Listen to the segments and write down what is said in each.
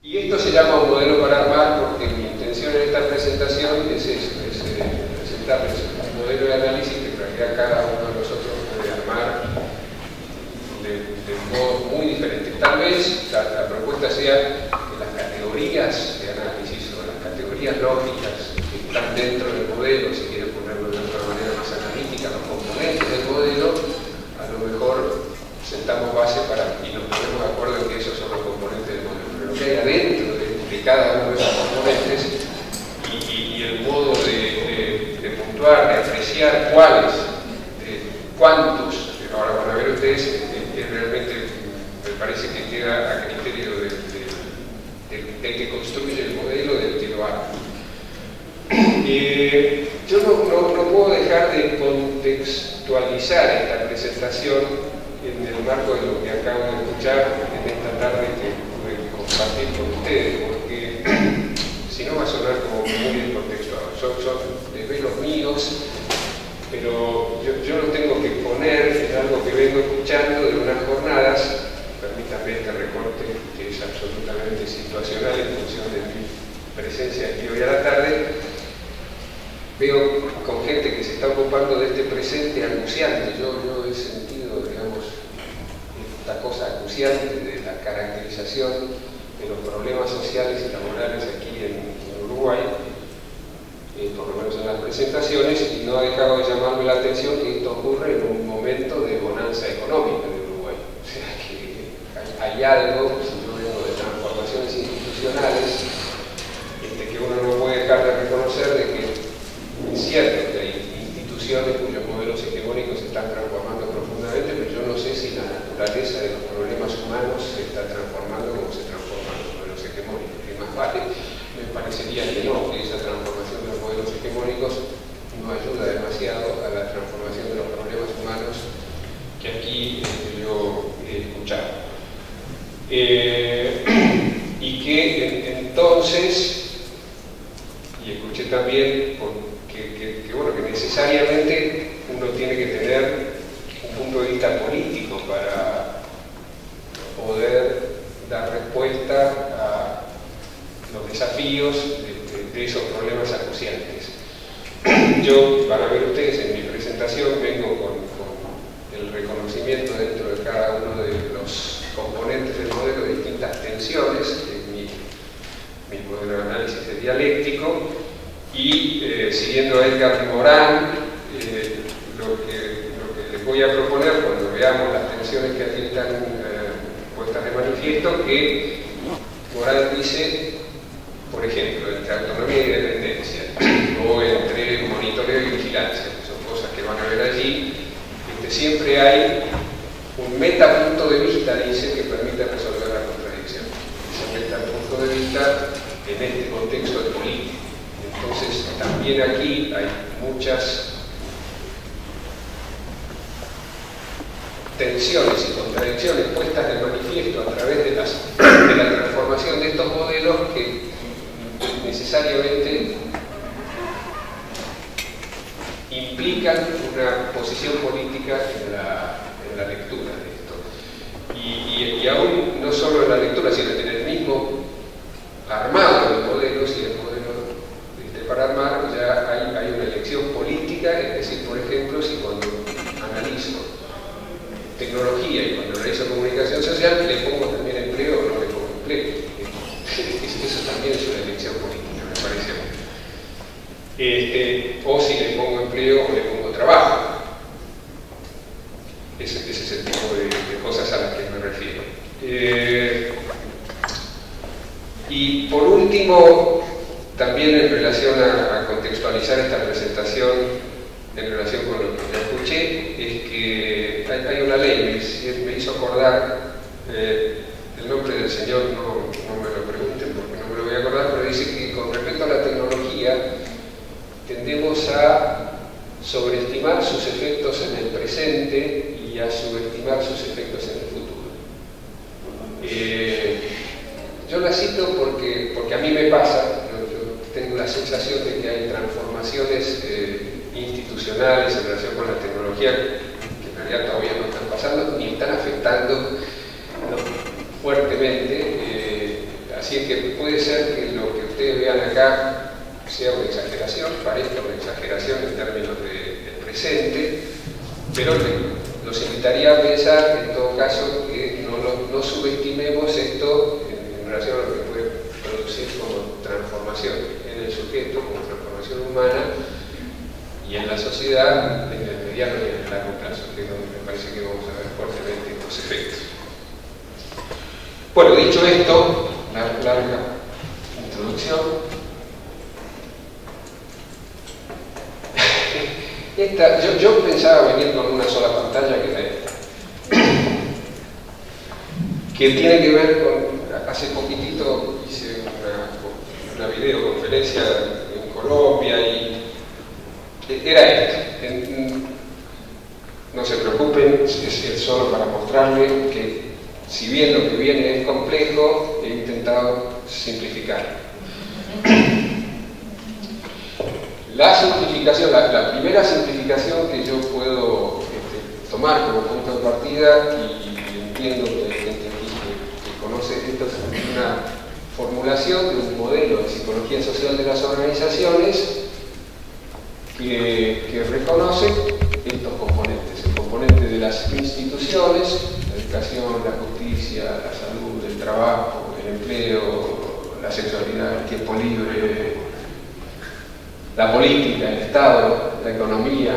Y esto se llama un modelo para armar porque mi intención en esta presentación es eso, es presentarles un modelo de análisis que en realidad cada uno de nosotros puede armar de modos muy diferentes. Tal vez la propuesta sea que las categorías de análisis o las categorías lógicas que están dentro del modelo, si quieren ponerlo de otra manera más analítica, los componentes del modelo, a lo mejor sentamos base y nos ponemos de acuerdo en que esos son los componentes del modelo. Pero lo que hay adentro de cada uno de esos componentes y el modo de puntuar, de apreciar cuáles, cuántos, ahora van a ver ustedes, es realmente, me parece que queda a criterio del que construye el modelo, del que lo haga. Yo no puedo dejar de contextualizar esta presentación en el marco de lo que acabo de escuchar en esta tarde que pude compartir con ustedes, porque si no va a sonar como muy descontextuado. Son desvelos míos, pero yo lo tengo que poner en algo que vengo escuchando de unas jornadas. Permítanme este recorte que es absolutamente situacional en función de mi presencia aquí hoy a la tarde. Veo con gente que se está ocupando de este presente acuciante. Yo he sentido, digamos, esta cosa acuciante de la caracterización de los problemas sociales y laborales aquí en Uruguay, por lo menos en las presentaciones, y no ha dejado de llamarme la atención que esto ocurre en un momento de bonanza económica de Uruguay. O sea que hay algo, si yo vengo de transformaciones institucionales, que uno no puede dejar de reconocer de que es cierto que hay instituciones cuyos modelos hegemónicos se están transformando profundamente, pero yo no sé si la naturaleza de los problemas humanos se está transformando como se transforman los modelos hegemónicos. Que más vale, me parecería que no, que esa transformación de los modelos hegemónicos no ayuda demasiado a la transformación de los problemas humanos que aquí yo he escuchado. Y que entonces, y escuché también que necesariamente uno tiene que tener un punto de vista político para poder dar respuesta a los desafíos de esos problemas acuciantes. Yo, van a ver ustedes en mi presentación, vengo con el reconocimiento dentro de cada uno de los componentes del modelo de distintas tensiones. Mi modelo de análisis es dialéctico y siguiendo a Edgar Morin, lo que les voy a proponer cuando veamos las tensiones que aquí están puestas de manifiesto, que Morin dice, por ejemplo, entre autonomía y dependencia o entre monitoreo y vigilancia, que son cosas que van a ver allí, siempre hay un metapunto de vista, dice, que permite resolver la contradicción. Ese metapunto de vista en este contexto de política. Entonces, también aquí hay muchas tensiones y contradicciones puestas de manifiesto a través de la transformación de estos modelos que necesariamente implican una posición política en la lectura de esto. Y aún no solo en la lectura, sino en el mismo armado de modelos, y el modelo para armar ya hay una elección política, es decir, por ejemplo, si cuando analizo tecnología y cuando analizo comunicación social le pongo también empleo o no le pongo empleo. Eso también es una elección política, me parece a mí. O si le pongo empleo o le pongo trabajo. Ese es el tipo de cosas a las que me refiero. Y por último, también en relación a contextualizar esta presentación en relación con lo que ya escuché, es que hay una ley, me hizo acordar, el nombre del señor no me lo pregunten porque no me lo voy a acordar, pero dice que con respecto a la tecnología tendemos a sobreestimar sus efectos en el presente y a subestimar sus efectos en el futuro. Yo la cito porque a mí me pasa, yo tengo la sensación de que hay transformaciones institucionales en relación con la tecnología que en realidad todavía no están pasando ni están afectando fuertemente Así es que puede ser que lo que ustedes vean acá sea una exageración, parezca una exageración en términos del presente, pero los invitaría a pensar, en todo caso, que no subestimemos esto en relación a lo que puede producir como transformación en el sujeto, como transformación humana, y en la sociedad en el mediano y en el largo plazo, que es donde me parece que vamos a ver fuertemente estos efectos. Bueno, dicho esto, larga introducción. Yo pensaba venir con una sola pantalla, que era esta, que tiene que ver con, hace poquitito hice una videoconferencia en Colombia y era esta. No se preocupen, es solo para mostrarles que si bien lo que viene es complejo, he intentado simplificar. La simplificación, la primera simplificación que yo puedo tomar como punto de partida, y entiendo que hay gente aquí que conoce esto, es una formulación de un modelo de psicología social de las organizaciones que reconoce estos componentes: el componente de las instituciones, la educación, la justicia, la salud, el trabajo, el empleo, la sexualidad, el tiempo libre, la política, el Estado, la economía,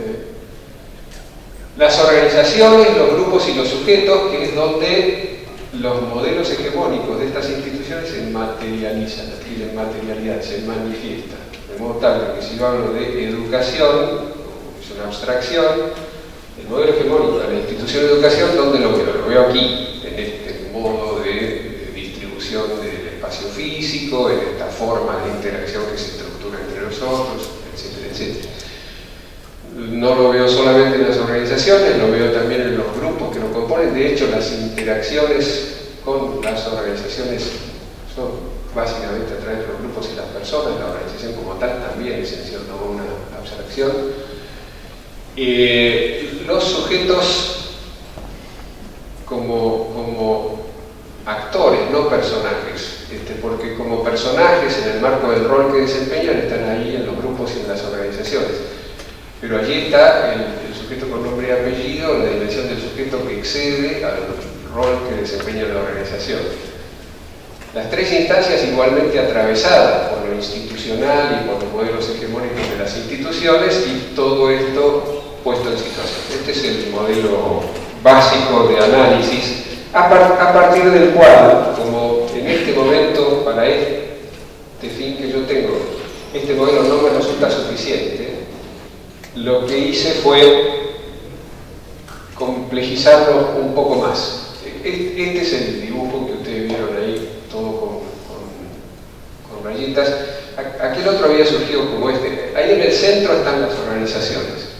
las organizaciones, los grupos y los sujetos, que es donde los modelos hegemónicos de estas instituciones se materializan, adquieren materialidad, se manifiestan. De modo tal que si yo hablo de educación, es una abstracción, el modelo hegemónico de la institución de educación, ¿dónde lo veo? Lo veo aquí, en este modo de distribución del espacio físico, en esta forma de interacción que se estructura entre nosotros, etcétera, etcétera. No lo veo solamente en las organizaciones, lo veo también en los grupos que lo componen. De hecho, las interacciones con las organizaciones son básicamente a través de los grupos y las personas. La organización como tal también es en cierto modo una abstracción. Los sujetos como actores, no personajes, porque como personajes en el marco del rol que desempeñan están ahí en los grupos y en las organizaciones. Pero allí está el sujeto con nombre y apellido, la dimensión del sujeto que excede al rol que desempeña la organización. Las tres instancias igualmente atravesadas por lo institucional y por los modelos hegemónicos de las instituciones, y todo esto puesto en situación. Este es el modelo básico de análisis, a partir del cual, como en este momento, para este fin que yo tengo, este modelo no me resulta suficiente, lo que hice fue complejizarlo un poco más. Este es el dibujo que ustedes vieron ahí, todo con rayitas. Aquel otro había surgido como este. Ahí en el centro están las organizaciones.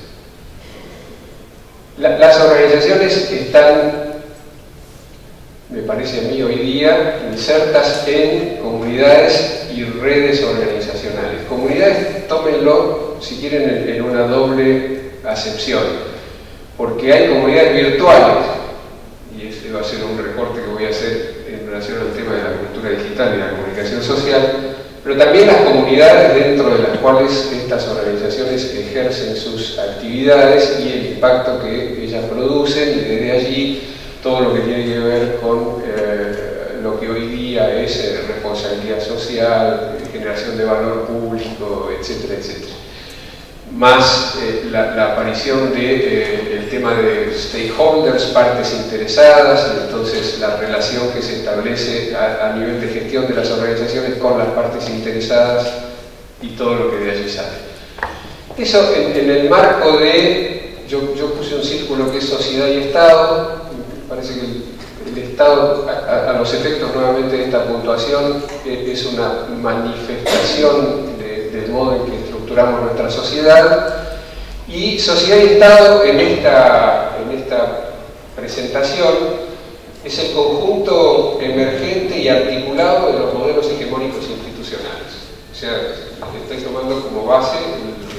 Las organizaciones están, me parece a mí hoy día, insertas en comunidades y redes organizacionales. Comunidades, tómenlo si quieren en una doble acepción, porque hay comunidades virtuales, y ese va a ser un recorte que voy a hacer en relación al tema de la cultura digital y la comunicación social, pero también las comunidades dentro de las cuales estas organizaciones ejercen sus actividades y el impacto que ellas producen, y desde allí todo lo que tiene que ver con lo que hoy día es responsabilidad social, generación de valor público, etcétera, etcétera. Más la aparición del tema de stakeholders, partes interesadas, y entonces la relación que se establece a nivel de gestión de las organizaciones con las partes interesadas y todo lo que de allí sale. Eso en el marco de, yo puse un círculo que es sociedad y Estado. Me parece que el Estado, a los efectos nuevamente de esta puntuación, es una manifestación del modo en que estructuramos nuestra sociedad, y sociedad y Estado en esta presentación es el conjunto emergente y articulado de los modelos hegemónicos institucionales. O sea, estoy tomando como base,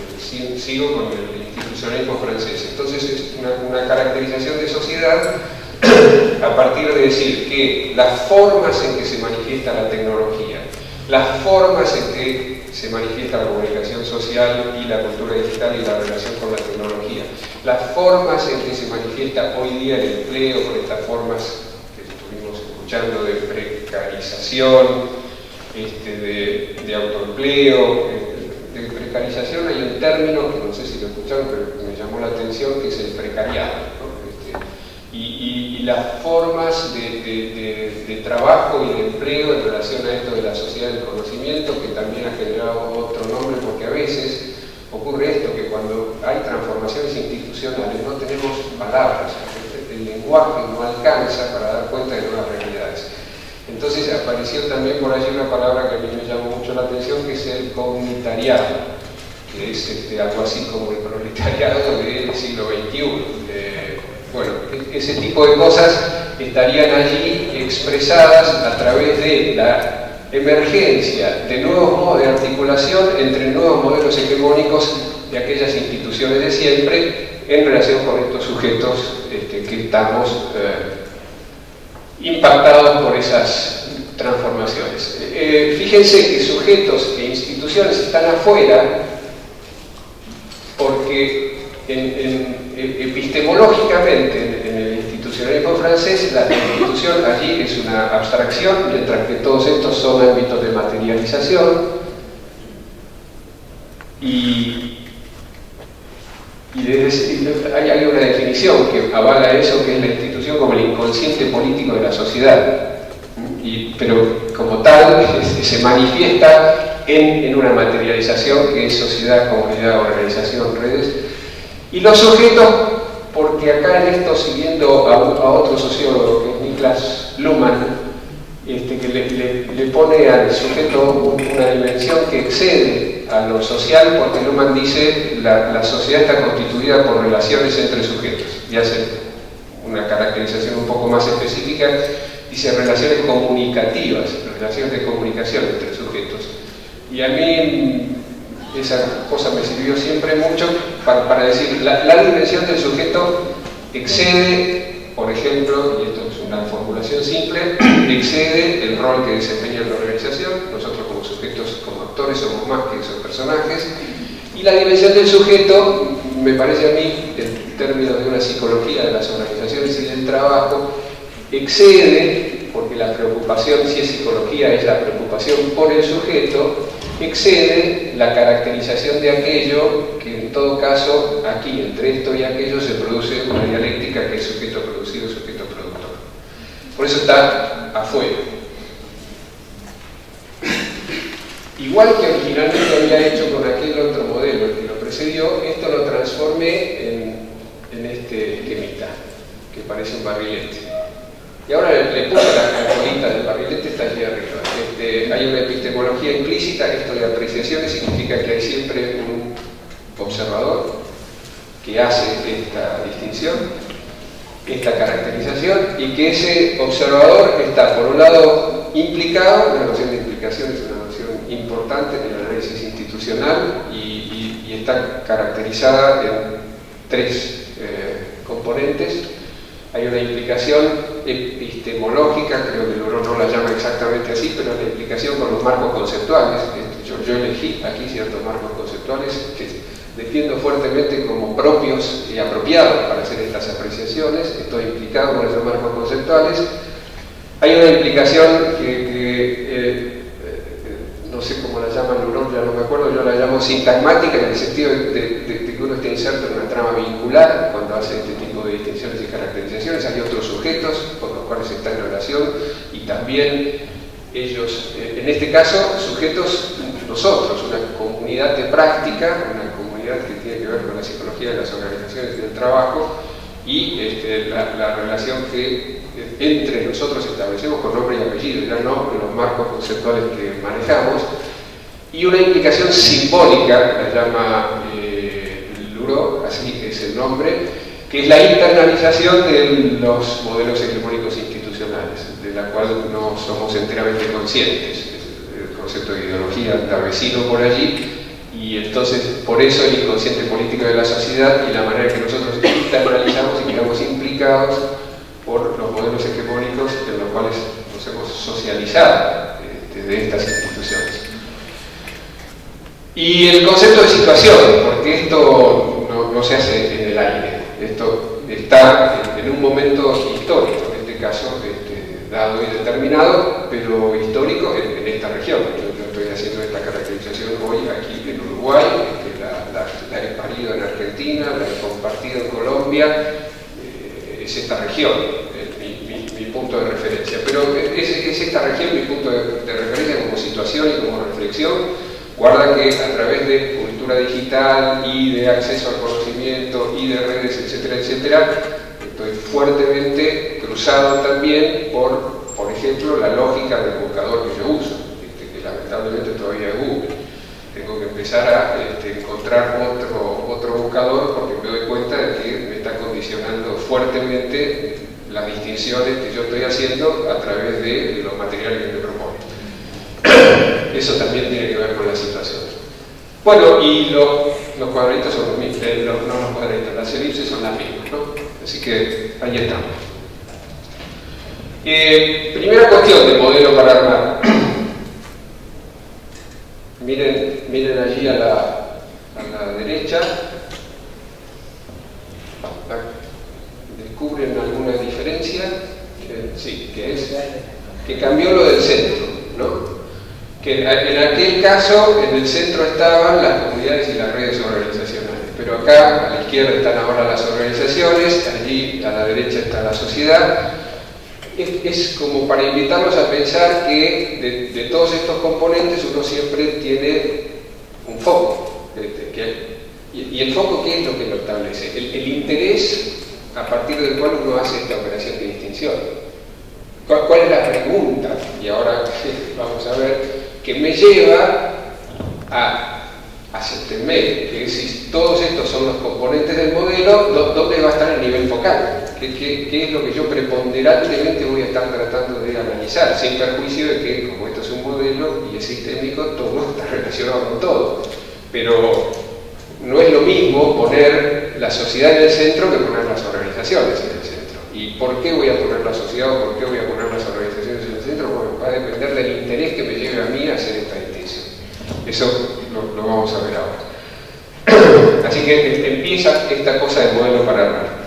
sigo con el institucionalismo francés. Entonces es una caracterización de sociedad a partir de decir que las formas en que se manifiesta la tecnología, las formas en que se manifiesta la comunicación social y la cultura digital y la relación con la tecnología, las formas en que se manifiesta hoy día el empleo con estas formas que estuvimos escuchando de precarización, de autoempleo. De precarización hay un término que no sé si lo escucharon, pero me llamó la atención, que es el precariado, ¿no? Y las formas de trabajo y de empleo en relación a esto de la sociedad del conocimiento, que también ha generado otro nombre, porque a veces ocurre esto, que cuando hay transformaciones institucionales no tenemos palabras, el lenguaje no alcanza para dar cuenta de nuevas realidades. Entonces apareció también por allí una palabra que a mí me llamó mucho la atención, que es el comunitariado, que es algo así como el proletariado del siglo XXI. Bueno, ese tipo de cosas estarían allí expresadas a través de la emergencia de nuevos modos de articulación entre nuevos modelos hegemónicos de aquellas instituciones de siempre en relación con estos sujetos que estamos impactados por esas transformaciones. Fíjense que sujetos e instituciones están afuera porque epistemológicamente en el institucionalismo francés la institución allí es una abstracción, mientras que todos estos son ámbitos de materialización y hay una definición que avala eso, que es la institución como el inconsciente político de la sociedad, pero como tal se manifiesta en una materialización que es sociedad, comunidad, organización, redes. Y los sujetos, porque acá en esto, siguiendo a otro sociólogo que es Niklas Luhmann, que le pone al sujeto una dimensión que excede a lo social, porque Luhmann dice la sociedad está constituida por relaciones entre sujetos, y hace una caracterización un poco más específica, dice relaciones comunicativas, relaciones de comunicación entre sujetos. Y a mí esa cosa me sirvió siempre mucho para decir, la dimensión del sujeto excede, por ejemplo, y esto es una formulación simple, excede el rol que desempeña la organización. Nosotros como sujetos, como actores, somos más que esos personajes. Y la dimensión del sujeto, me parece a mí, en términos de una psicología de las organizaciones y del trabajo, excede, porque la preocupación, si es psicología, es la preocupación por el sujeto, excede la caracterización de aquello que en todo caso aquí entre esto y aquello se produce una dialéctica que es sujeto producido, sujeto productor. Por eso está afuera. Igual que originalmente había hecho con aquel otro modelo, el que lo precedió, esto lo transformé en este esquemita, que parece un barrilete. Y ahora le puse la colita del barrilete, está allí arriba. Hay una epistemología implícita, esto de apreciaciones significa que hay siempre un observador que hace esta distinción, esta caracterización, y que ese observador está, por un lado, implicado. La noción de implicación es una noción importante en el análisis institucional y está caracterizada en tres componentes. Hay una implicación epistemológica, creo que Loró no la llama exactamente así, pero la implicación con los marcos conceptuales. Yo elegí aquí ciertos marcos conceptuales que defiendo fuertemente como propios y apropiados para hacer estas apreciaciones. Estoy implicado con esos marcos conceptuales. Hay una implicación que no sé cómo la llama Loró, ya no me acuerdo, yo la llamo sintagmática, en el sentido de que uno está inserto en una trama vincular cuando hace este tipo de distinciones y caracterizaciones. Hay otros sujetos con los cuales está en relación y también ellos, en este caso, sujetos nosotros, una comunidad de práctica, una comunidad que tiene que ver con la psicología de las organizaciones y del trabajo y la relación que entre nosotros establecemos con nombre y apellido, ya no en los marcos conceptuales que manejamos, y una implicación simbólica, la llama Loró, así es el nombre, que es la internalización de los modelos hegemónicos institucionales, de la cual no somos enteramente conscientes. El concepto de ideología anda vecino por allí, y entonces por eso el inconsciente político de la sociedad y la manera que nosotros internalizamos y quedamos implicados por socializada de estas instituciones. Y el concepto de situación, porque esto no se hace en el aire, esto está en un momento histórico, en este caso dado y determinado, pero histórico en esta región. Yo estoy haciendo esta caracterización hoy aquí en Uruguay, la he parido en Argentina, la he compartido en Colombia, es esta región mi punto de referencia. Pero es esta región mi punto de referencia como situación y como reflexión. Guarda que a través de cultura digital y de acceso al conocimiento y de redes, etcétera, etcétera, estoy fuertemente cruzado también por ejemplo, la lógica del buscador que yo uso, que lamentablemente todavía es Google. Tengo que empezar a encontrar otro buscador porque me doy cuenta de que me está condicionando fuertemente las distinciones que yo estoy haciendo a través de los materiales que me proponen. Eso también tiene que ver con la situación. Bueno, y los cuadritos son los mismos, no los cuadritos, las elipses son las mismas, ¿no? Así que ahí estamos. Primera cuestión de modelo para armar. Miren allí a la derecha. ¿Descubren alguna diferencia? Sí, que es que cambió lo del centro, ¿no? Que en aquel caso en el centro estaban las comunidades y las redes organizacionales, pero acá a la izquierda están ahora las organizaciones, allí a la derecha está la sociedad. Es como para invitarlos a pensar que de todos estos componentes uno siempre tiene un foco. Y el foco, ¿qué es lo que lo establece? El interés a partir del cual uno hace esta operación de distinción. ¿Cuál es la pregunta? Y ahora vamos a ver, que me lleva a acéptenme, que si todos estos son los componentes del modelo, ¿dónde va a estar el nivel focal? ¿Qué es lo que yo preponderantemente voy a estar tratando de analizar? Sin perjuicio de que, como esto es un modelo y es sistémico, todo está relacionado con todo. Pero no es lo mismo poner la sociedad en el centro que poner las organizaciones en el centro. ¿Y por qué voy a poner la sociedad o por qué voy a poner las organizaciones en el centro? Bueno, va a depender del interés que me lleve a mí a hacer esta distinción. Eso lo vamos a ver ahora. Así que empieza esta cosa de modelo para armar.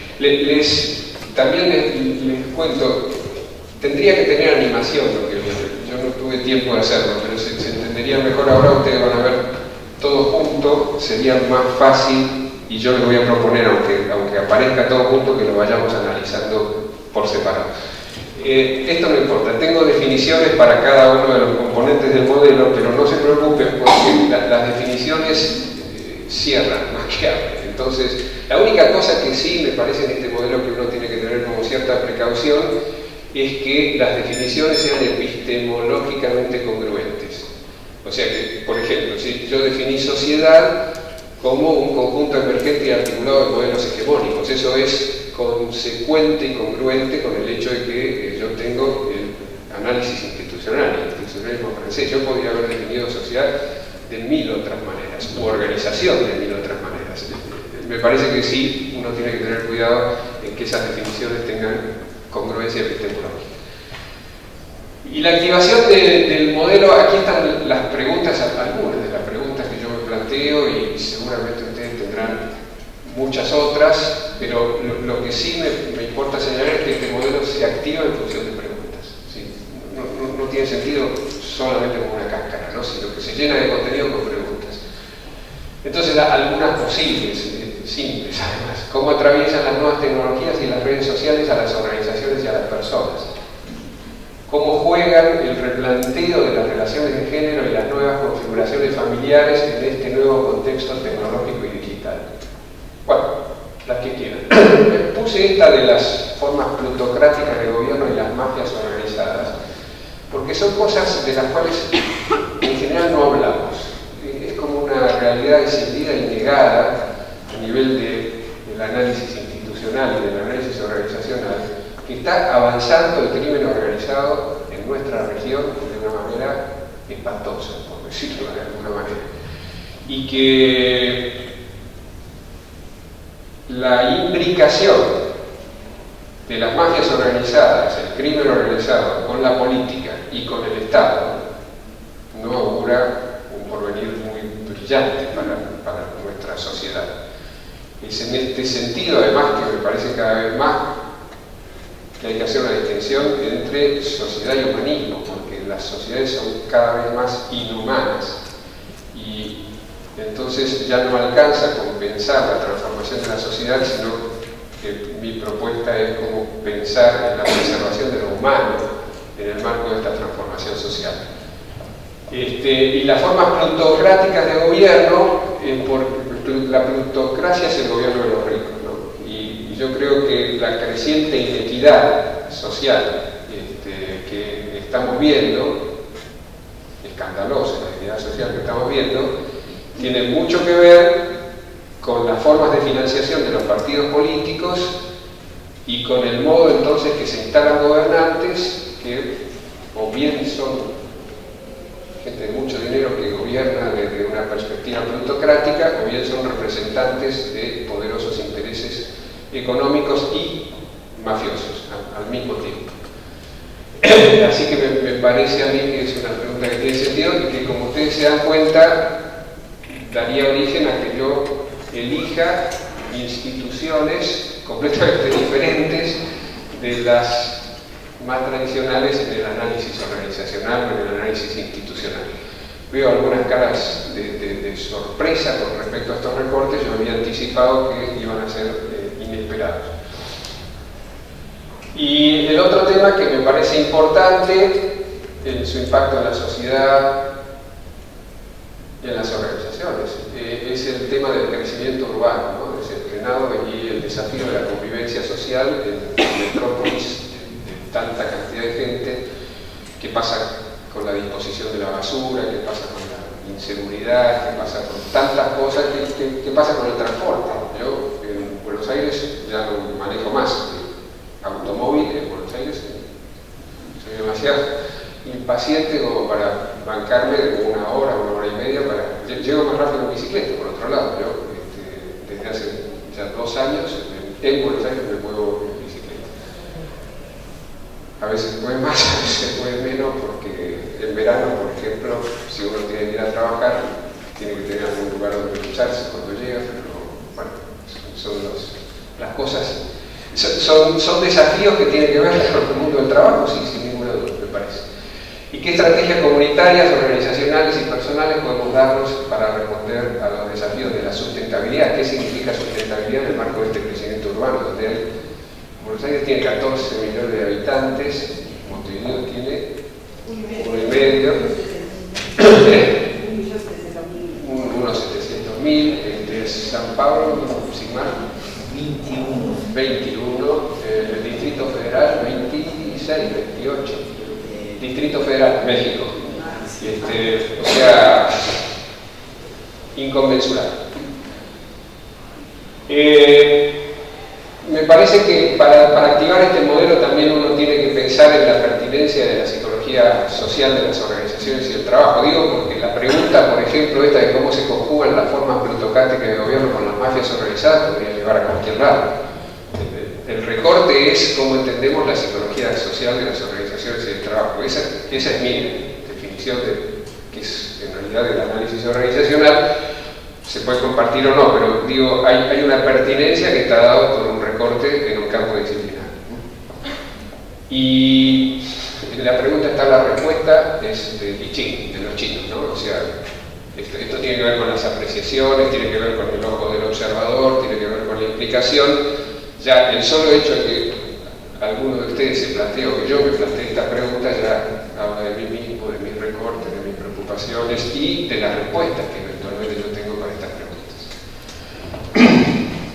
También les cuento, tendría que tener animación lo que viene. Yo no tuve tiempo de hacerlo, pero se entendería mejor ahora. Ustedes van a ver todo junto, sería más fácil y yo les voy a proponer, aunque aparezca todo junto, que lo vayamos analizando por separado. Esto no importa, tengo definiciones para cada uno de los componentes del modelo, pero no se preocupen porque las definiciones cierran más que abren. Entonces, la única cosa que sí me parece en este modelo que uno tiene que tener como cierta precaución es que las definiciones sean epistemológicamente congruentes. O sea que, por ejemplo, si yo definí sociedad como un conjunto emergente y articulado de modelos hegemónicos, eso es consecuente y congruente con el hecho de que yo tengo el análisis institucional, el institucionalismo francés. Yo podría haber definido sociedad de 1000 otras maneras, u organización de 1000 otras maneras. Me parece que sí, uno tiene que tener cuidado en que esas definiciones tengan congruencia epistemológica. Y la activación del modelo, aquí están las preguntas, algunas de las preguntas que yo me planteo, y seguramente ustedes tendrán muchas otras, pero lo que sí me importa señalar es que este modelo se activa en función de preguntas, ¿sí? No tiene sentido solamente como una cáscara, ¿no? Sino que se llena de contenido con preguntas. Entonces, algunas posibles, simples además. ¿Cómo atraviesan las nuevas tecnologías y las redes sociales a las organizaciones y a las personas? ¿Cómo juegan el replanteo de las relaciones de género y las nuevas configuraciones familiares en este nuevo contexto tecnológico y digital? Bueno, las que quieran. Puse esta de las formas plutocráticas de gobierno y las mafias organizadas, porque son cosas de las cuales en general no hablamos. Es como una realidad escindida y negada a nivel del análisis institucional y del análisis organizacional, que está avanzando el crimen organizado en nuestra región de una manera espantosa, por decirlo de alguna manera. Y que la imbricación de las mafias organizadas, el crimen organizado, con la política y con el Estado no augura un porvenir muy brillante para nuestra sociedad. Es en este sentido, además, que me parece cada vez más que hay que hacer una distinción entre sociedad y humanismo, porque las sociedades son cada vez más inhumanas y entonces ya no alcanza con pensar la transformación de la sociedad, sino que mi propuesta es como pensar en la preservación de lo humano en el marco de esta transformación social. Y las formas plutocráticas de gobierno, la plutocracia es el gobierno de los ricos, ¿no? Y yo creo que la creciente inequidad social que estamos viendo, escandalosa la inequidad social que estamos viendo, tiene mucho que ver con las formas de financiación de los partidos políticos y con el modo entonces que se instalan gobernantes que o bien son gente de mucho dinero que gobierna desde una perspectiva plutocrática o bien son representantes de poderosos intereses económicos y mafiosos al mismo tiempo. Así que me parece a mí que es una pregunta que tiene sentido y que, como ustedes se dan cuenta, daría origen a que yo elija instituciones completamente diferentes de las más tradicionales en el análisis organizacional o en el análisis institucional. Veo algunas caras de sorpresa con respecto a estos recortes. Yo había anticipado que iban a ser inesperados. Y el otro tema que me parece importante en su impacto en la sociedad y en las organizaciones es el tema del crecimiento urbano, ¿no? Desenfrenado y el desafío de la convivencia social en metrópolis de tanta cantidad de gente. ¿Qué pasa con la disposición de la basura? ¿Qué pasa con la inseguridad? ¿Qué pasa con tantas cosas? ¿Qué pasa con el transporte? Yo en Buenos Aires ya no manejo más automóvil en Buenos Aires, soy demasiado impaciente como para bancarme una hora y media llego más rápido en bicicleta. Por otro lado, yo desde hace ya 2 años en Buenos Aires me muevo en bicicleta. A veces se puede más, a veces se puede menos, porque en verano, por ejemplo, si uno tiene que ir a trabajar, tiene que tener algún lugar donde ducharse cuando llega, pero bueno, son las cosas. Son desafíos que tienen que ver con el mundo del trabajo, sí, sin ninguna duda, me parece. ¿Y qué estrategias comunitarias, organizacionales y personales podemos darnos para responder a los desafíos de la sustentabilidad? ¿Qué significa sustentabilidad en el marco de este crecimiento urbano? Donde Buenos Aires tiene 14 millones de habitantes, Montevideo tiene 1,5, unos 700.000, San Pablo, sin más, 21, el Distrito Federal 26, 28, Distrito Federal, México, o sea, inconmensurable. Me parece que para activar este modelo también uno tiene que pensar en la pertinencia de la psicología social de las organizaciones y el trabajo. Digo porque la pregunta, por ejemplo, esta de cómo se conjugan las formas plutocráticas de gobierno con las mafias organizadas podría llevar a cualquier lado. El recorte es cómo entendemos la psicología social de las organizaciones y el trabajo. Esa es mi definición que es en realidad el análisis organizacional. Se puede compartir o no, pero digo, hay una pertinencia que está dada por un recorte en un campo disciplinar. Y la pregunta está, la respuesta es de Lichín, de los chinos, ¿no? O sea, esto tiene que ver con las apreciaciones, tiene que ver con el ojo del observador, tiene que ver con la implicación. Ya el solo hecho de que alguno de ustedes se planteó, que yo me planteé esta pregunta, ya habla de mí mismo, de mis recortes, de mis preocupaciones y de las respuestas que eventualmente yo tengo para estas preguntas.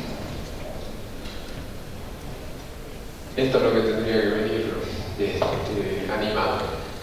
Esto es lo que tendría que venir animado.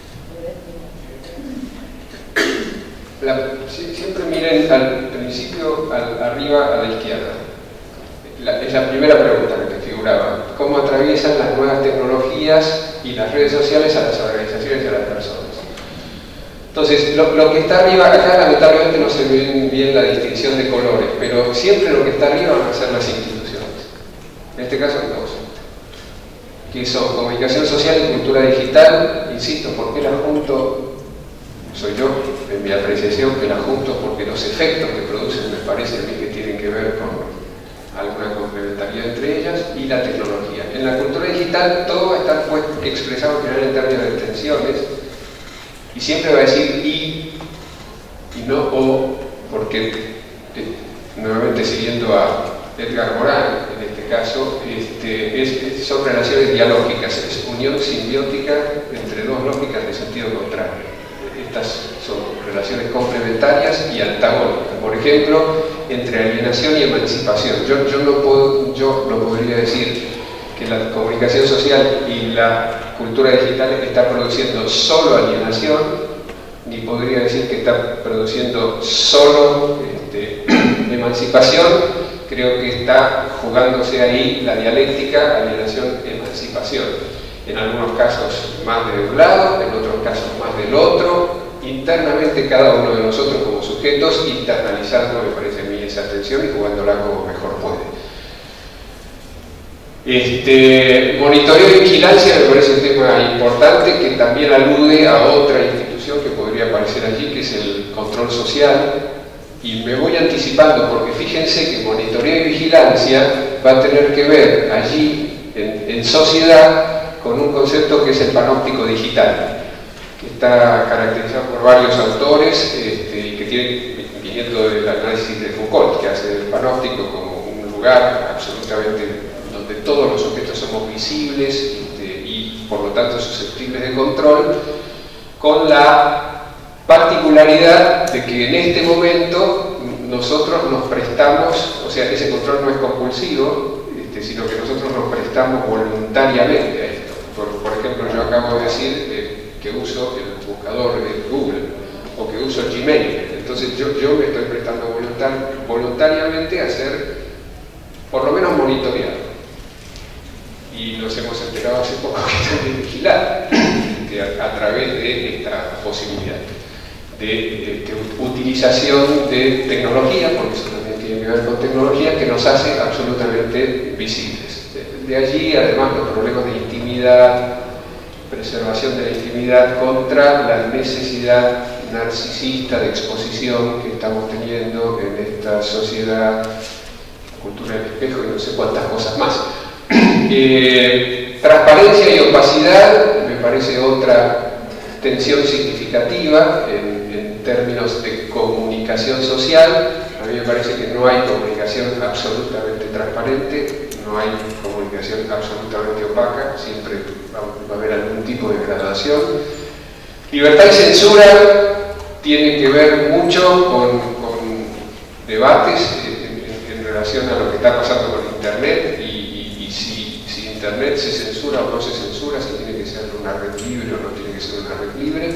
Siempre miren al principio, arriba a la izquierda. Es la primera pregunta que te figuraba. ¿Cómo atraviesan las nuevas tecnologías y las redes sociales a las organizaciones y a las personas? Entonces, lo que está arriba, acá lamentablemente no se ve bien la distinción de colores, pero siempre lo que está arriba van a ser las instituciones. En este caso, el docente. que son comunicación social y cultura digital. Insisto, ¿por qué la junto? Soy yo, en mi apreciación, que la junto porque los efectos que producen me parece a mí que tienen que ver con alguna complementariedad entre ellas, y la tecnología. En la cultura digital todo está expresado en general en términos de tensiones, y siempre va a decir y no o, porque nuevamente siguiendo a Edgar Morin, en este caso, son relaciones dialógicas, es unión simbiótica entre dos lógicas de sentido contrario. Estas son relaciones complementarias y antagónicas. Por ejemplo, entre alienación y emancipación. Yo no podría decir que la comunicación social y la cultura digital está produciendo solo alienación, ni podría decir que está produciendo solo emancipación. Creo que está jugándose ahí la dialéctica alienación-emancipación. En algunos casos más de un lado, en otros casos más del otro, internamente cada uno de nosotros como sujetos, internalizando, me parece a mí, esa tensión y jugándola como mejor puede. Monitoreo y vigilancia me parece un tema importante que también alude a otra institución que podría aparecer allí, que es el control social. Y me voy anticipando porque fíjense que monitoreo y vigilancia va a tener que ver allí en sociedad con un concepto que es el panóptico digital, que está caracterizado por varios autores y que tiene, viniendo del análisis de Foucault, que hace el panóptico como un lugar absolutamente donde todos los objetos somos visibles y por lo tanto susceptibles de control, con la particularidad de que en este momento nosotros nos prestamos, o sea, ese control no es compulsivo, sino que nosotros nos prestamos voluntariamente a esto. Por ejemplo, yo acabo de decir que uso el buscador de Google o que uso Gmail. Entonces yo me estoy prestando voluntariamente a ser por lo menos monitoreado. Y nos hemos enterado hace poco que también vigilar a través de esta posibilidad de utilización de tecnología, porque eso también tiene que ver con tecnología, que nos hace absolutamente visibles. De allí, además, los problemas de intimidad, preservación de la intimidad contra la necesidad narcisista de exposición que estamos teniendo en esta sociedad, cultura del espejo y no sé cuántas cosas más. Transparencia y opacidad me parece otra tensión significativa en términos de comunicación social. A mí me parece que no hay comunicación absolutamente transparente, no hay comunicación absolutamente opaca, siempre va a haber algún tipo de gradación. Libertad y censura tiene que ver mucho con debates en relación a lo que está pasando con Internet y si Internet se censura o no se censura, si tiene que ser una red libre o no tiene que ser una red libre.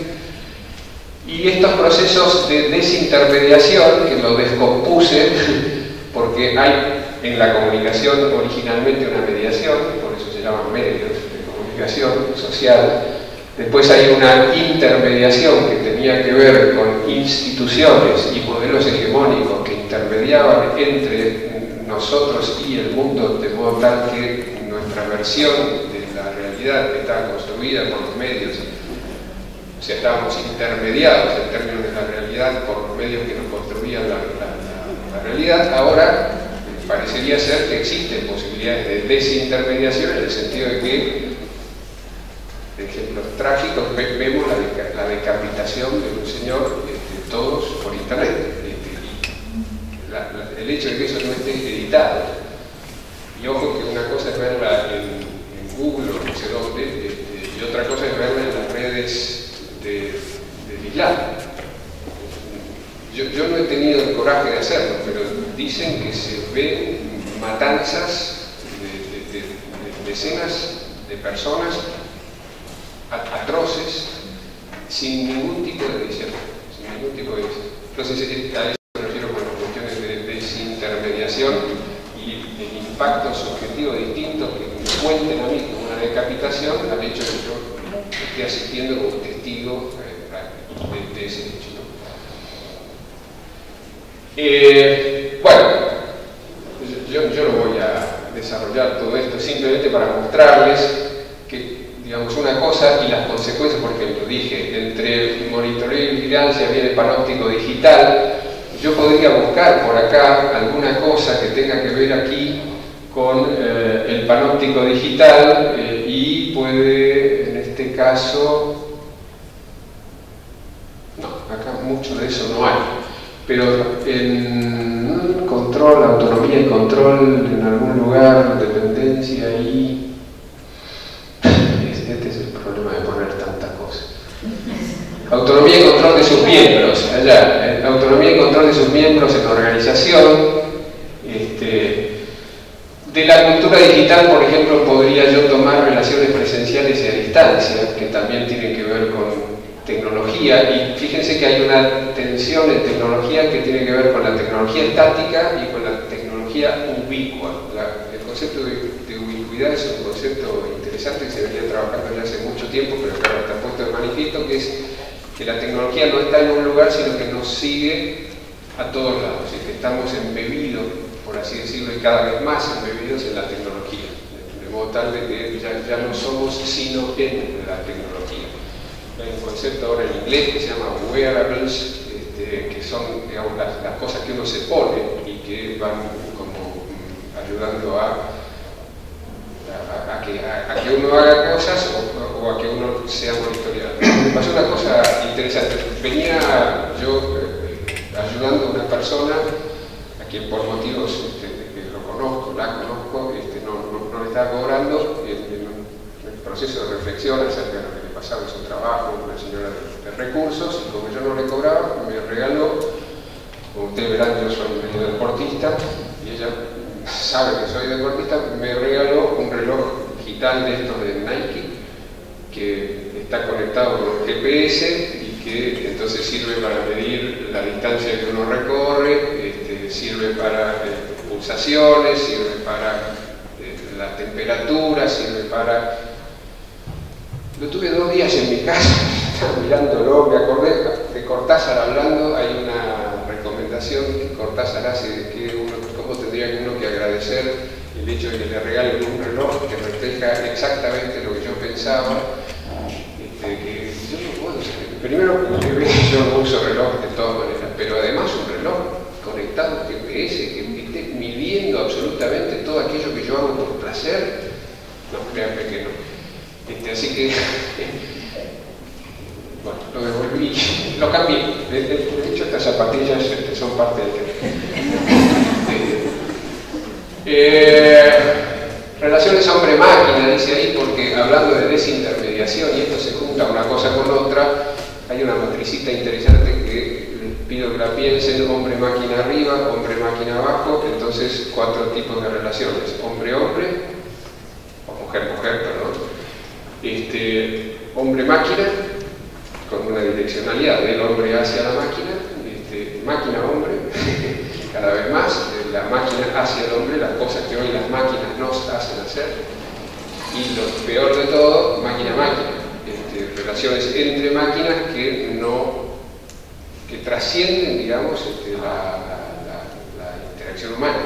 Y estos procesos de desintermediación, que lo descompuse, porque hay en la comunicación originalmente una mediación, por eso se llaman medios de comunicación social. Después hay una intermediación que tenía que ver con instituciones y modelos hegemónicos que intermediaban entre nosotros y el mundo, de modo tal que nuestra versión de la realidad que está construida por los medios, o sea, estábamos intermediados en términos de la realidad por los medios que nos construían la realidad. Ahora parecería ser que existen posibilidades de desintermediación en el sentido de que, ejemplos trágicos, vemos la decapitación de un señor, todos por internet. El hecho de que eso no esté editado, y ojo que una cosa es verla en Google o no sé dónde, y otra cosa es verla en las redes del Islam. Yo no he tenido el coraje de hacerlo, pero dicen que se ven matanzas de decenas de personas atroces sin ningún tipo de edición. Entonces, a eso me refiero con las cuestiones de desintermediación y el impacto subjetivo distinto que me cuenten a mí como una decapitación al hecho de que yo esté asistiendo como testigo de ese hecho, ¿no? Bueno, yo no voy a desarrollar todo esto simplemente para mostrarles digamos, una cosa y las consecuencias. Por ejemplo, dije, entre monitoreo y vigilancia viene el panóptico digital. Yo podría buscar por acá alguna cosa que tenga que ver aquí con el panóptico digital y puede, en este caso, no, acá mucho de eso no hay, pero en control, autonomía y control en algún lugar, dependencia y... Este es el problema de poner tantas cosas. Autonomía y control de sus miembros, allá, autonomía y control de sus miembros en organización. De la cultura digital, por ejemplo, podría yo tomar relaciones presenciales y a distancia, que también tienen que ver con tecnología, y fíjense que hay una tensión en tecnología que tiene que ver con la tecnología estática y con la tecnología ubicua. El concepto de ubicuidad es un concepto interesante que se venía trabajando ya hace mucho tiempo, pero que ahora está puesto de manifiesto, que es que la tecnología no está en un lugar, sino que nos sigue a todos lados, y que estamos embebidos, por así decirlo, y cada vez más embebidos en la tecnología, de modo tal de que ya no somos sino en la tecnología. Hay un concepto ahora en inglés que se llama wearables, que son, digamos, las cosas que uno se pone y que van como ayudando a que uno haga cosas o a que uno sea monitoreado. Me pasó una cosa interesante. Venía yo ayudando a una persona a quien por motivos que lo conozco, la conozco, no le estaba cobrando en el proceso de reflexión acerca de lo que le pasaba en su trabajo, una señora de recursos, y como yo no le cobraba, me regaló, como ustedes verán, yo soy medio deportista, y ella sabe que soy deportista, me regaló un reloj digital de estos de Nike, que está conectado con GPS y que entonces sirve para medir la distancia que uno recorre, sirve para pulsaciones, sirve para la temperatura, sirve para... Lo tuve 2 días en mi casa, estaba mirándolo, me acordé de Cortázar hablando. Hay una recomendación que Cortázar hace de que cómo tendría uno que agradecer el hecho de que le regalen un reloj que refleja exactamente lo que yo pensaba, que yo no puedo saber. Primero, yo no uso reloj de todas maneras, pero además un reloj conectado a GPS que esté midiendo absolutamente todo aquello que yo hago por placer, no, créanme que no. Así que, bueno, lo devolví, lo cambié. De hecho, estas zapatillas son parte del relaciones hombre-máquina, dice ahí, porque hablando de desintermediación, y esto se junta una cosa con otra, hay una matricita interesante que les pido que la piensen: hombre-máquina arriba, hombre-máquina abajo. Entonces 4 tipos de relaciones: hombre-hombre, o mujer-mujer, perdón, hombre-máquina, con una direccionalidad del hombre hacia la máquina, máquina-hombre, cada vez más, la máquina hacia el hombre, las cosas que hoy las máquinas nos hacen hacer, y lo peor de todo, máquina-máquina, relaciones entre máquinas que trascienden, digamos, la interacción humana,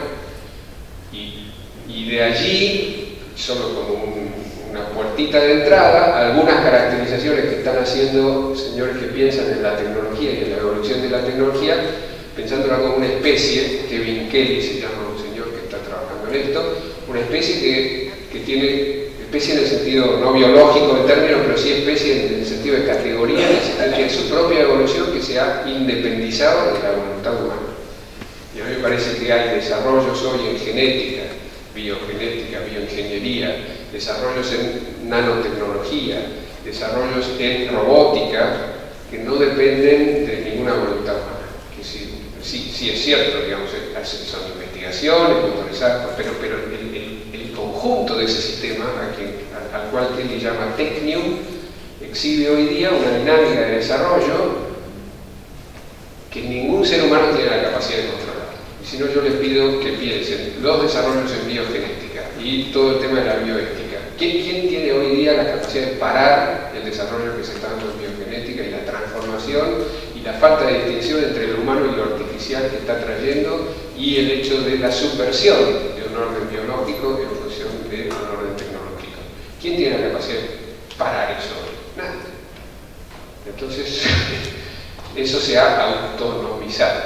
y de allí, solo como una puertita de entrada, algunas caracterizaciones que están haciendo señores que piensan en la tecnología y en la evolución de la tecnología, pensándola como una especie. Kevin Kelly se llama un señor que está trabajando en esto, una especie que tiene, especie en el sentido no biológico del término, pero sí especie en el sentido de categoría, en el sentido de su propia evolución, que se ha independizado de la voluntad humana. Y a mí me parece que hay desarrollos hoy en genética, biogenética, bioingeniería, desarrollos en nanotecnología, desarrollos en robótica que no dependen de ninguna voluntad humana. Que sí es cierto, digamos, son investigaciones motorizadas, pero el conjunto de ese sistema, al cual Kelly llama Technium, exhibe hoy día una dinámica de desarrollo que ningún ser humano tiene la capacidad de controlar. Y si no, yo les pido que piensen los desarrollos en biogenética y todo el tema de la bioética. ¿Quién tiene hoy día la capacidad de parar el desarrollo que se está dando en biogenética y la transformación y la falta de distinción entre lo humano y lo artificial que está trayendo, y el hecho de la subversión de un orden biológico en función de un orden tecnológico? ¿Quién tiene la capacidad parar eso hoy, nada. Entonces, eso se ha autonomizado.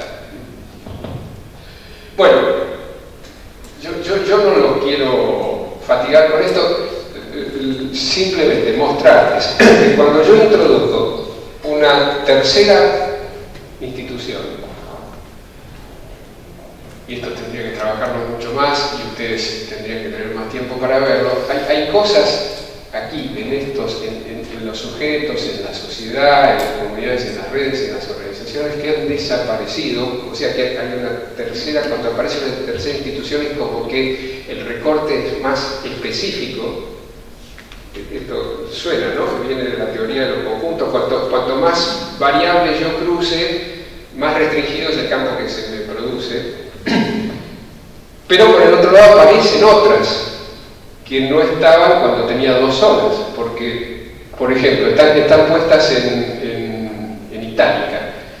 Bueno, yo no lo quiero fatigar con esto, simplemente mostrarles que cuando yo introduzco una tercera institución, y esto tendría que trabajarlo mucho más y ustedes tendrían que tener más tiempo para verlo, hay cosas aquí, en los sujetos, en la sociedad, en las comunidades, en las redes, en las organizaciones que han desaparecido. O sea que hay una tercera, cuando aparece una tercera institución es como que el recorte es más específico. Esto suena, ¿no? Viene de la teoría de los conjuntos. Cuanto más variables yo cruce, más restringido es el campo que se me produce. Pero por el otro lado aparecen otras que no estaban cuando tenía dos zonas, porque, por ejemplo, están puestas en itálica.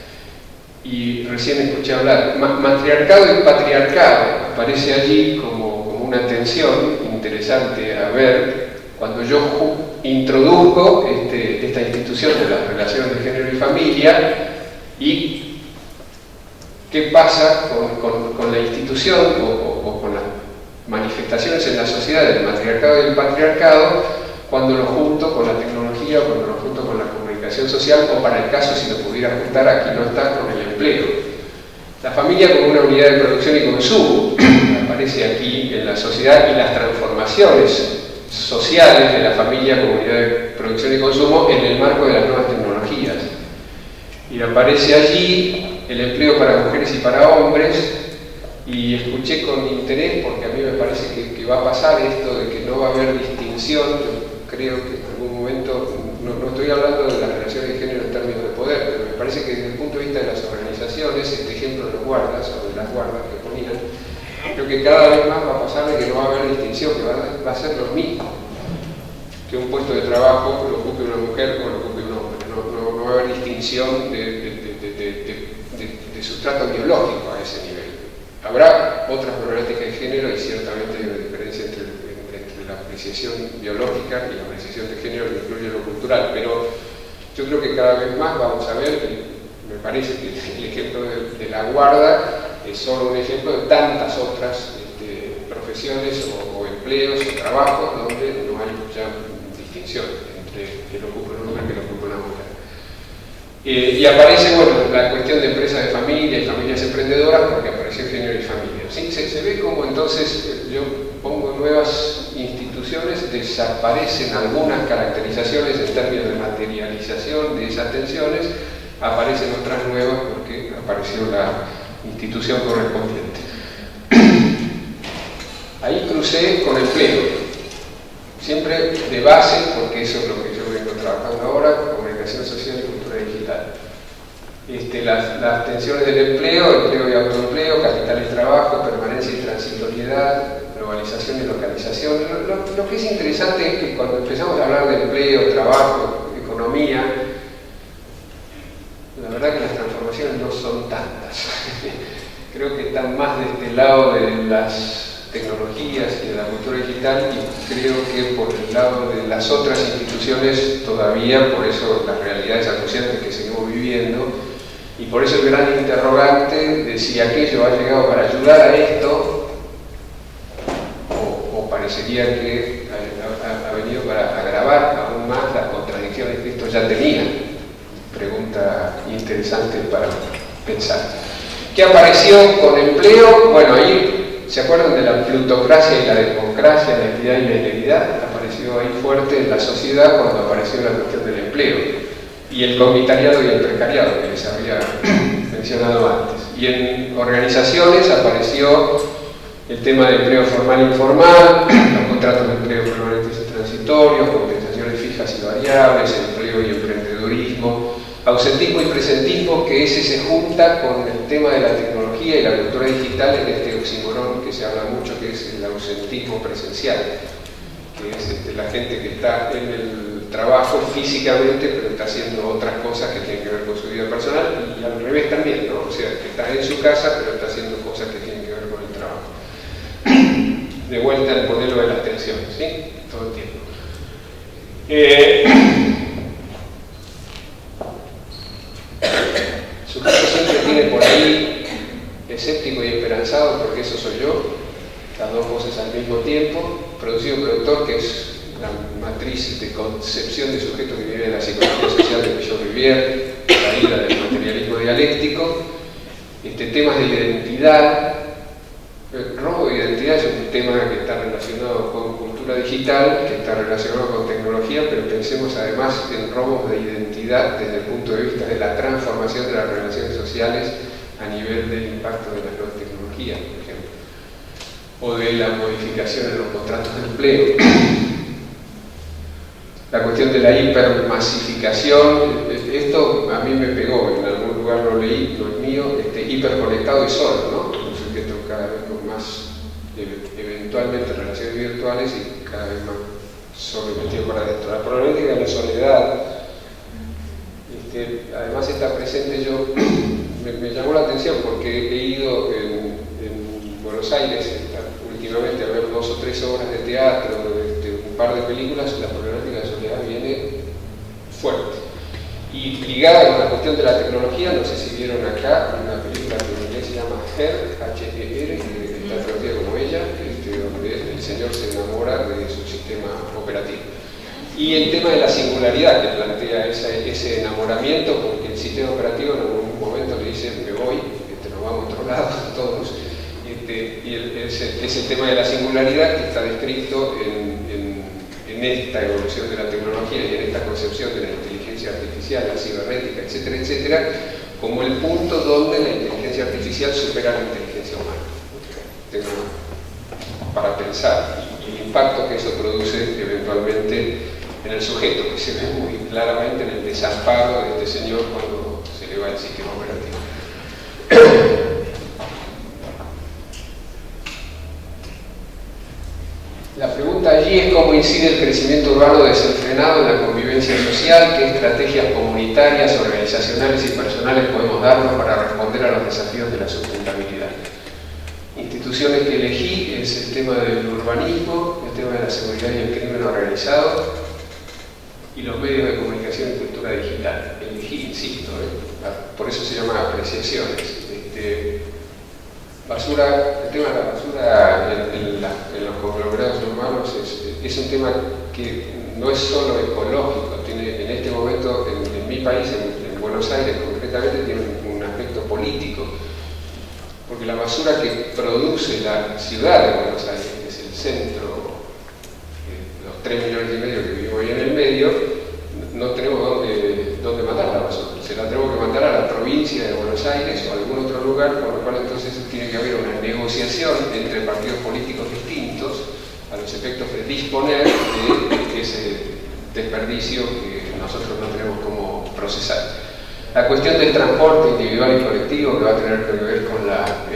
Y recién escuché hablar, matriarcado y patriarcado, aparece allí como una tensión interesante a ver cuando yo introduzco esta institución de las relaciones de género y familia, y qué pasa con la institución o con las manifestaciones en la sociedad del matriarcado y del patriarcado cuando lo junto con la tecnología o cuando lo junto con la comunicación social, o para el caso, si lo pudiera juntar, aquí no está, con el empleo. La familia como una unidad de producción y consumo aparece aquí en la sociedad, y las transformaciones sociales de la familia como unidad de producción y consumo en el marco de las nuevas tecnologías. Y aparece allí el empleo para mujeres y para hombres. Y escuché con interés, porque a mí me parece que va a pasar esto de que no va a haber distinción. Yo creo que en algún momento, no estoy hablando de las relaciones de género en términos de poder, pero me parece que desde el punto de vista de las organizaciones, este ejemplo de los guardas o de las guardas que ponían, creo que cada vez más va a pasar de que no va a haber distinción, que va a ser lo mismo, que un puesto de trabajo lo ocupe una mujer o lo ocupe un hombre. No va a haber distinción de sustrato biológico a ese nivel. Habrá otras problemáticas de género, y ciertamente hay una diferencia entre la apreciación biológica y la apreciación de género que incluye lo cultural, pero yo creo que cada vez más vamos a ver, y me parece que el ejemplo de la guarda es solo un ejemplo de tantas otras profesiones o empleos o trabajos donde no hay ya distinción entre que lo ocupe un hombre y que lo ocupe una mujer. Y aparece, bueno, la cuestión de empresas de familia y familias emprendedoras, porque apareció género y familia. ¿Sí? Se ve como entonces yo pongo nuevas instituciones, desaparecen algunas caracterizaciones en términos de materialización de esas tensiones, aparecen otras nuevas porque apareció la institución correspondiente. Ahí crucé con empleo, siempre de base, porque eso es lo que yo vengo trabajando ahora, comunicación social y cultura digital. Las tensiones del empleo y autoempleo, capital y trabajo, permanencia y transitoriedad, globalización y localización. Lo que es interesante es que cuando empezamos a hablar de empleo, trabajo, economía, la verdad que las transformaciones no son tantas. Creo que están más de este lado de las tecnologías y de la cultura digital, y creo que por el lado de las otras instituciones todavía, por eso las realidades acuciantes que seguimos viviendo, y por eso el gran interrogante de si aquello ha llegado para ayudar a esto o parecería que ha venido para agravar aún más las contradicciones que esto ya tenía. Pregunta interesante para pensar. ¿Qué apareció con empleo? Bueno, ahí ¿se acuerdan de la plutocracia y la democracia, la equidad y la inequidad? Apareció ahí fuerte en la sociedad cuando apareció la cuestión del empleo y el comitariado y el precariado que les había mencionado antes. Y en organizaciones apareció el tema de empleo formal e informal, los contratos de empleo permanentes y transitorios, compensaciones fijas y variables, empleo y emprendedurismo, ausentismo y presentismo, que ese se junta con el tema de la tecnología y la cultura digital en este oxímoron que se habla mucho, que es el ausentismo presencial, que es la gente que está en el trabajo físicamente, pero está haciendo otras cosas que tienen que ver con su vida personal, y al revés también, ¿no? O sea, que está en su casa, pero está haciendo cosas que tienen que ver con el trabajo. De vuelta al modelo de las tensiones, ¿sí? Todo el tiempo. escéptico y esperanzado, porque eso soy yo, las dos cosas al mismo tiempo, producido productor, que es la matriz de concepción de sujeto que viene de la psicología social de Michel Rivière, la ida del materialismo dialéctico, temas de identidad. El robo de identidad es un tema que está relacionado con cultura digital, que está relacionado con tecnología, pero pensemos además en robos de identidad desde el punto de vista de la transformación de las relaciones sociales a nivel del impacto de las nuevas tecnologías, por ejemplo, o de la modificación en los contratos de empleo. La cuestión de la hipermasificación, esto a mí me pegó, en algún lugar lo leí, no es mío, hiperconectado y solo, ¿no? Un sujeto cada vez con más, eventualmente relaciones virtuales y cada vez más solo y metido para adentro. La problemática de la soledad, además está presente. Yo me llamó la atención porque he ido en Buenos Aires últimamente a ver 2 o 3 obras de teatro, un par de películas. La problemática de la soledad viene fuerte. Y ligada con la cuestión de la tecnología, no sé si vieron acá una película que en inglés se llama Her, H-E-R, que está traducida como ella, donde el señor se enamora de su sistema operativo. Y el tema de la singularidad que plantea ese enamoramiento, porque el sistema operativo en algún momento le dice me voy, nos vamos a otro lado todos, y ese tema de la singularidad que está descrito en esta evolución de la tecnología y en esta concepción de la inteligencia artificial, la cibernética, etcétera, etcétera, como el punto donde la inteligencia artificial supera la inteligencia humana. Para pensar y el impacto que eso produce eventualmente en el sujeto, que se ve muy claramente en el desamparo de este señor cuando se le va el sistema operativo. La pregunta allí es cómo incide el crecimiento urbano desenfrenado en la convivencia social, qué estrategias comunitarias, organizacionales y personales podemos darnos para responder a los desafíos de la sustentabilidad. Instituciones que elegí es el tema del urbanismo, el tema de la seguridad y el crimen organizado y los medios de comunicación y cultura digital. Elegí, insisto, por eso se llama apreciaciones. El tema de la basura en los conglomerados urbanos es un tema que no es solo ecológico, tiene en este momento en mi país, en Buenos Aires concretamente, tiene un aspecto político, porque la basura que produce la ciudad de Buenos Aires, que es el centro, los 3,5 millones que vivimos ahí en el medio, no tenemos dónde mandar la basura. Se la tenemos que mandar a la provincia de Buenos Aires o a algún otro lugar, por lo cual entonces tiene que haber una negociación entre partidos políticos distintos a los efectos de disponer de ese desperdicio que nosotros no tenemos cómo procesar. La cuestión del transporte individual y colectivo, que va a tener que ver con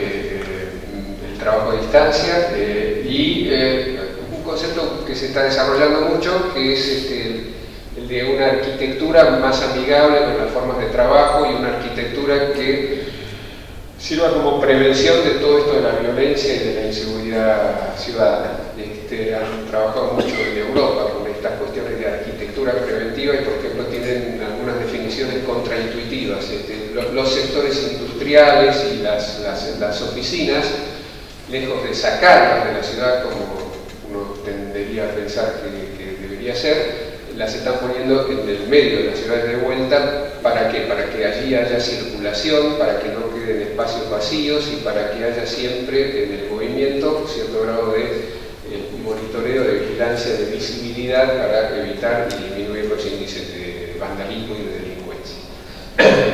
el trabajo a distancia, y un concepto que se está desarrollando mucho, que es el de una arquitectura más amigable con las formas de trabajo y una arquitectura que sirva como prevención de todo esto de la violencia y de la inseguridad ciudadana. Han trabajado mucho en Europa con estas cuestiones de arquitectura preventiva y, por ejemplo, tienen algunas definiciones contraintuitivas. Los sectores industriales y las oficinas, lejos de sacarlas de la ciudad como uno tendería a pensar que debería ser, las están poniendo en el medio de las ciudades de vuelta. ¿Para qué? Para que allí haya circulación, para que no queden espacios vacíos y para que haya siempre en el movimiento cierto grado de monitoreo, de vigilancia, de visibilidad para evitar y disminuir los índices de vandalismo y de delincuencia.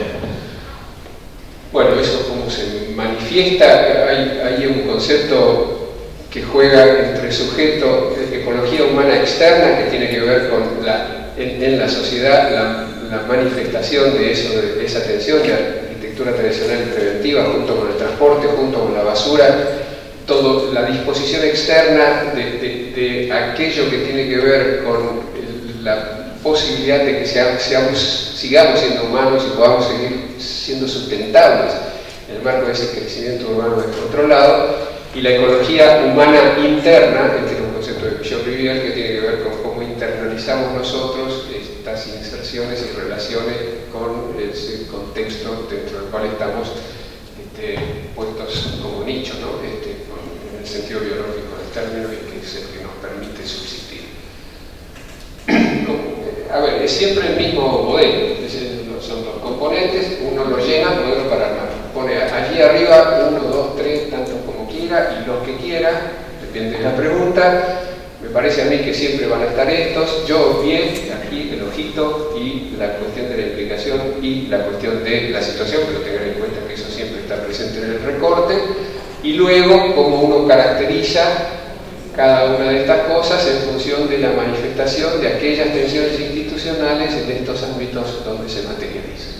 Bueno, eso como se manifiesta, hay un concepto que juega entre sujeto, ecología humana externa, que tiene que ver con en la sociedad la manifestación de esa tensión de arquitectura tradicional y preventiva, junto con el transporte, junto con la basura, toda la disposición externa de aquello que tiene que ver con la posibilidad de que sigamos siendo humanos y podamos seguir siendo sustentables en el marco de ese crecimiento urbano descontrolado. Y la ecología humana interna, este es un concepto de Michel Rivière, que tiene que ver con cómo internalizamos nosotros estas inserciones y relaciones con ese contexto dentro del cual estamos puestos como nicho, ¿no? En el sentido biológico del término, y que es el que nos permite subsistir. A ver, es siempre el mismo modelo, son los componentes, uno lo llena, modelo para armar. Pone allí arriba 1, 2, 3, tantos como quiera, y los que quiera, depende de la pregunta. Me parece a mí que siempre van a estar estos. Yo obvié aquí el ojito y la cuestión de la implicación y la cuestión de la situación, pero tengan en cuenta que eso siempre está presente en el recorte. Y luego, cómo uno caracteriza cada una de estas cosas en función de la manifestación de aquellas tensiones institucionales en estos ámbitos donde se materializan.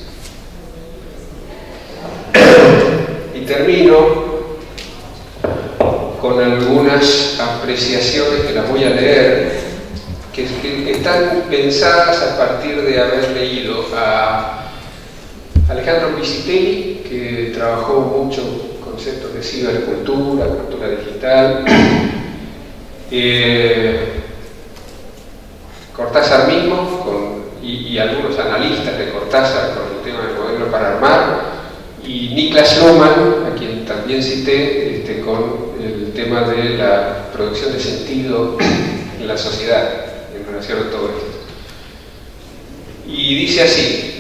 Y termino con algunas apreciaciones que las voy a leer, que están pensadas a partir de haber leído a Alejandro Piscitelli, que trabajó mucho conceptos de cibercultura, cultura digital, Cortázar mismo, y algunos analistas de Cortázar con el tema del modelo para armar, y Niklas Luhmann, a quien también cité, con el tema de la producción de sentido en la sociedad en relación a todo esto. Y dice así,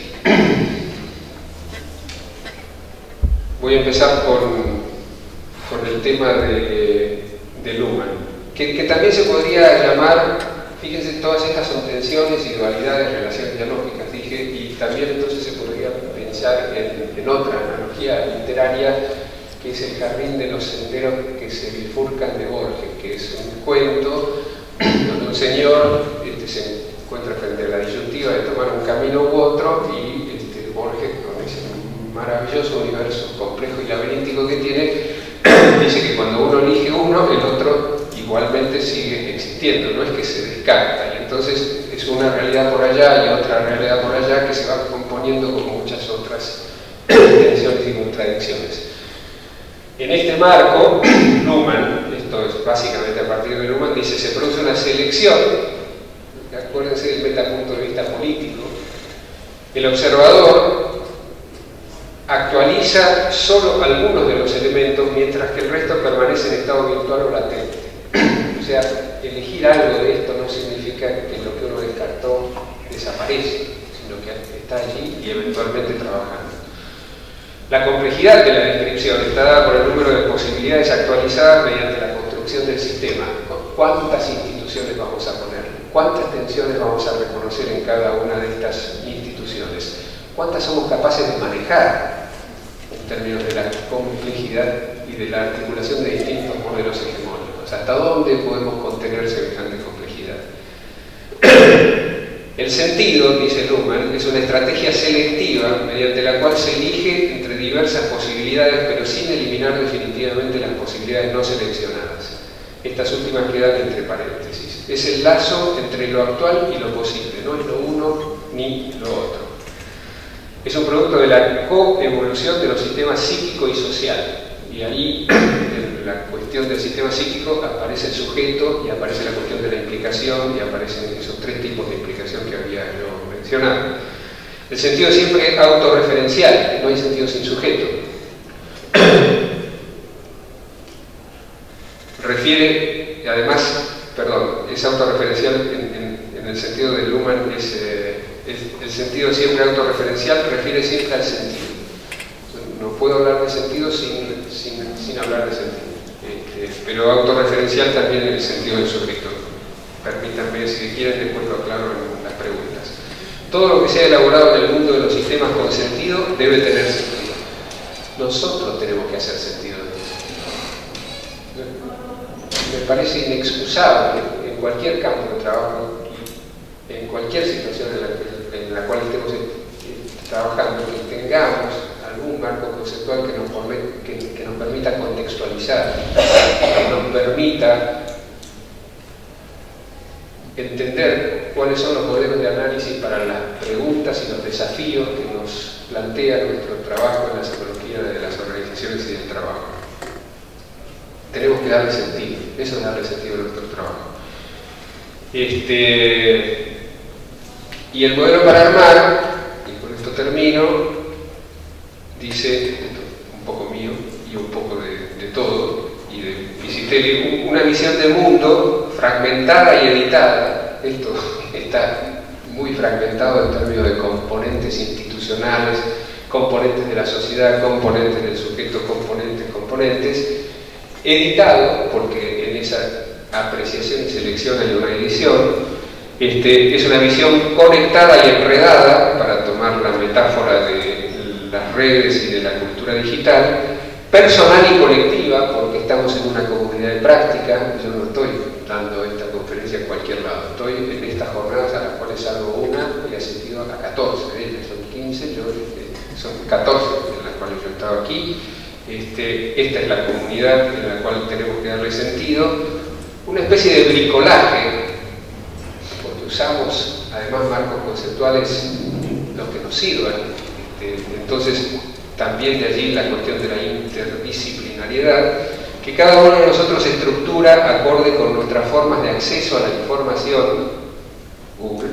voy a empezar con el tema de Luhmann, que también se podría llamar, fíjense, todas estas son tensiones y dualidades, relaciones dialógicas, dije, y también entonces se podría pensar en otra analogía literaria, que es el jardín de los senderos que se bifurcan de Borges, que es un cuento donde un señor se encuentra frente a la disyuntiva de tomar un camino u otro, y Borges, con ese maravilloso universo complejo y laberíntico que tiene, dice que cuando uno elige uno, el otro igualmente sigue existiendo, no es que se descarta, y entonces es una realidad por allá y otra realidad por allá que se va componiendo con muchas otras tensiones y contradicciones. En este marco, Luhmann, esto es básicamente a partir de Luhmann, dice, se produce una selección, acuérdense del metapunto de vista político, el observador actualiza solo algunos de los elementos, mientras que el resto permanece en estado virtual o latente. O sea, elegir algo de esto no significa que lo que uno descartó desaparece, sino que está allí y eventualmente trabajando. La complejidad de la descripción está dada por el número de posibilidades actualizadas mediante la construcción del sistema. ¿Cuántas instituciones vamos a poner? ¿Cuántas tensiones vamos a reconocer en cada una de estas instituciones? ¿Cuántas somos capaces de manejar en términos de la complejidad y de la articulación de distintos modelos hegemónicos? ¿Hasta dónde podemos contener semejante complejidad? El sentido, dice Luhmann, es una estrategia selectiva mediante la cual se elige entre diversas posibilidades, pero sin eliminar definitivamente las posibilidades no seleccionadas. Estas últimas quedan entre paréntesis. Es el lazo entre lo actual y lo posible, no es lo uno ni lo otro. Es un producto de la coevolución de los sistemas psíquico y social. Y ahí, en la cuestión del sistema psíquico, aparece el sujeto y aparece la cuestión de la implicación y aparecen esos tres tipos de implicación que había yo mencionado. El sentido siempre es autorreferencial, no hay sentido sin sujeto. Refiere, además, es autorreferencial en el sentido de Luhmann, el sentido siempre autorreferencial refiere siempre al sentido. No puedo hablar de sentido sin hablar de sentido. Pero autorreferencial también en el sentido del sujeto. Permítanme, si quieren, después lo aclaro en las preguntas. Todo lo que sea elaborado en el mundo de los sistemas con sentido debe tener sentido. Nosotros tenemos que hacer sentido de eso. Me parece inexcusable en cualquier campo de trabajo, en cualquier situación en la cual estemos trabajando, que tengamos algún marco conceptual que nos permita contextualizar, que nos permita entender cuáles son los modelos de análisis para las preguntas y los desafíos que nos plantea nuestro trabajo en la psicología de las organizaciones y del trabajo. Tenemos que darle sentido, eso es darle sentido a nuestro trabajo. Y el modelo para armar, y con esto termino, dice, un poco mío y un poco de todo, y de Pisitelli, una visión del mundo fragmentada y editada. Esto está muy fragmentado en términos de componentes institucionales, componentes de la sociedad, componentes del sujeto, componentes, editado, porque en esa apreciación y selección hay una edición. Es una visión conectada y enredada, para tomar la metáfora de las redes y de la cultura digital, personal y colectiva, porque estamos en una comunidad de práctica. Yo no estoy dando esta conferencia en cualquier lado, estoy en estas jornadas a las cuales salgo una y he asistido a 14 de ellas, son 15, son 14 en las cuales yo he estado aquí. Esta es la comunidad en la cual tenemos que darle sentido, una especie de bricolaje, porque usamos además marcos conceptuales los que nos sirvan. Entonces también de allí la cuestión de la interdisciplinariedad, que cada uno de nosotros estructura acorde con nuestras formas de acceso a la información, Google,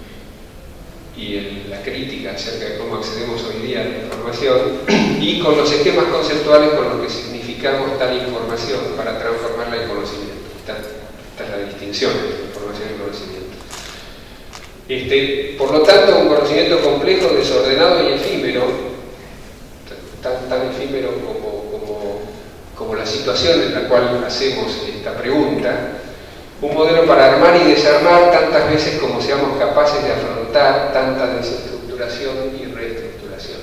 y la crítica acerca de cómo accedemos hoy día a la información, y con los esquemas conceptuales con los que significamos tal información para transformarla en conocimiento. Esta es la distinción entre información y conocimiento. Por lo tanto, un conocimiento complejo, desordenado y efímero, tan efímero como la situación en la cual hacemos esta pregunta, un modelo para armar y desarmar tantas veces como seamos capaces de afrontar tanta desestructuración y reestructuración.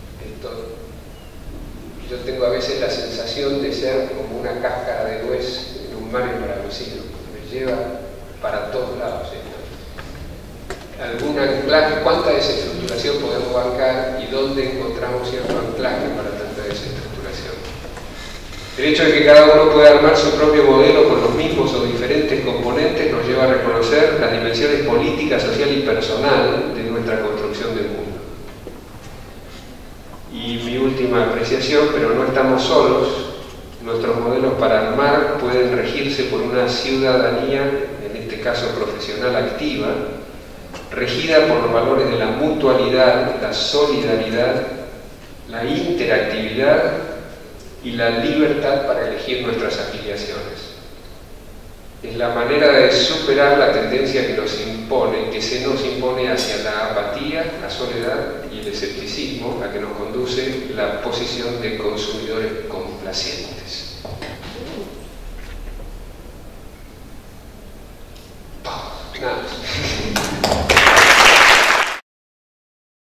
Yo tengo a veces la sensación de ser como una cáscara de nuez en un mar embravecido, me lleva para todos lados algún anclaje. ¿Cuánta desestructuración podemos bancar y dónde encontramos cierto anclaje para tanta desestructuración? El hecho de que cada uno pueda armar su propio modelo con los mismos o diferentes componentes nos lleva a reconocer las dimensiones política, social y personal de nuestra construcción del mundo. Y mi última apreciación, pero no estamos solos, nuestros modelos para armar pueden regirse por una ciudadanía, en este caso profesional activa, regida por los valores de la mutualidad, la solidaridad, la interactividad y la libertad para elegir nuestras afiliaciones. Es la manera de superar la tendencia que se nos impone hacia la apatía, la soledad y el escepticismo, a que nos conduce la posición de consumidores complacientes.